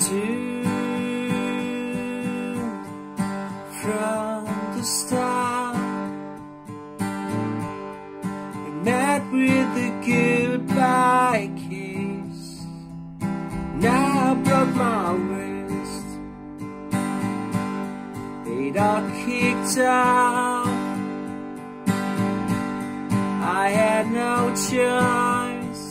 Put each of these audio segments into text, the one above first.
do from the start. We met with a goodbye kiss. Now I broke my wrist. It all kicked off. I had no choice.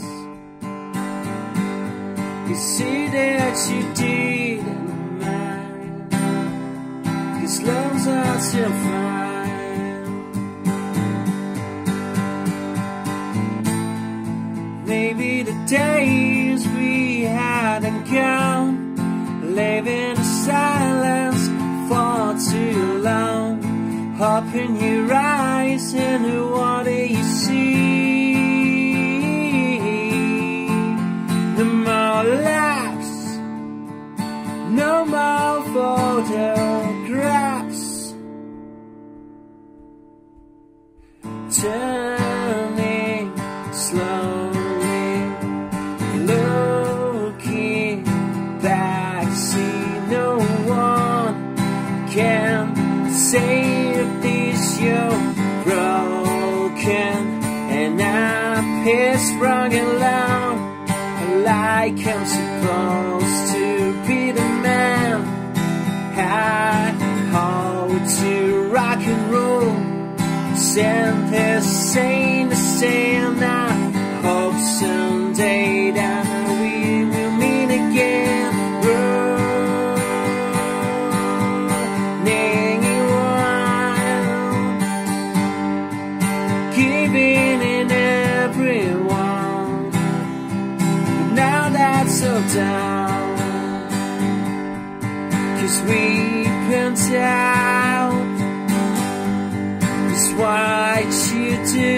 You see that you didn't mind, 'cause love's not so fine. Maybe the days we hadn't gone, living in silence for too long. Open your eyes and what do you see? No more laughs, no more photographs. Turning slowly, looking back, see no one can save this. You're broken and I'm pissed, wrong alone. Like I'm supposed to be the man. I hold to rock and roll. Send this same to same. I hope someday that we will meet again. Running wild, giving in everyone. But now that's so down, 'cause we burnt out. It's what you do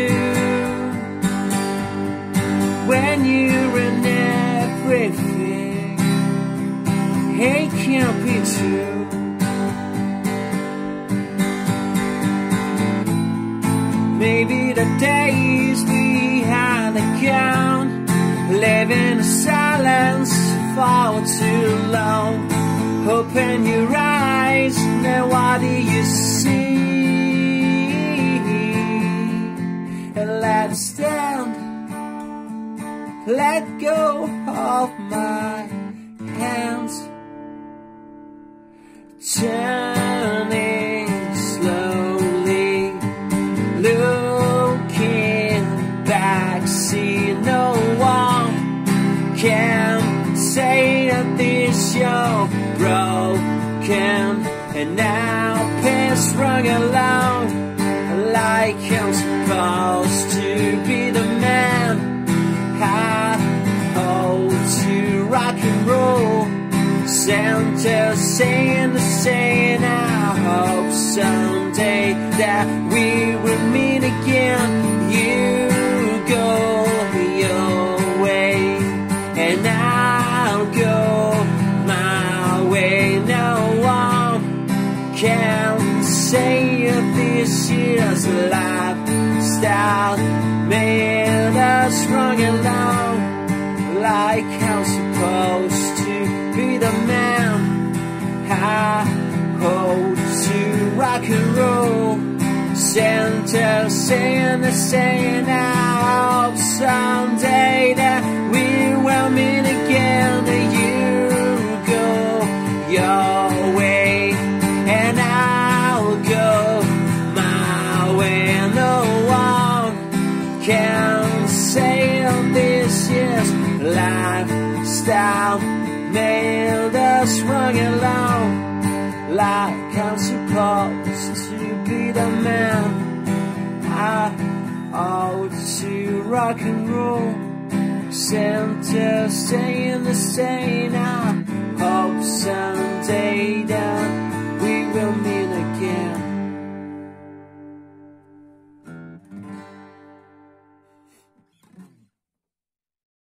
when you're in everything. It can't be true. Maybe the days we had gone, living in silence for too long. Open your eyes, now what do you see? Let it stand, let go of my hands. Turning slowly, looking back, see no one can say that this you're broken. And now pissed, wrong alone. Like I'm supposed to be the man. I hold to rock and roll. Santa saying the same. I hope someday that we will meet again. You go your way and I'll go my way. No one can say this year's lifestyle made us wrong alone. Like I'm supposed to be the man. I hold to rock and roll. Santa saying the same. I hope someday that we will meet again. You go your way and I'll go my way. No one can say this year's lifestyle made us wrong alone. Like I'm supposed to be the man. I ought to rock and roll. Santa saying the same. I hope someday that we will meet.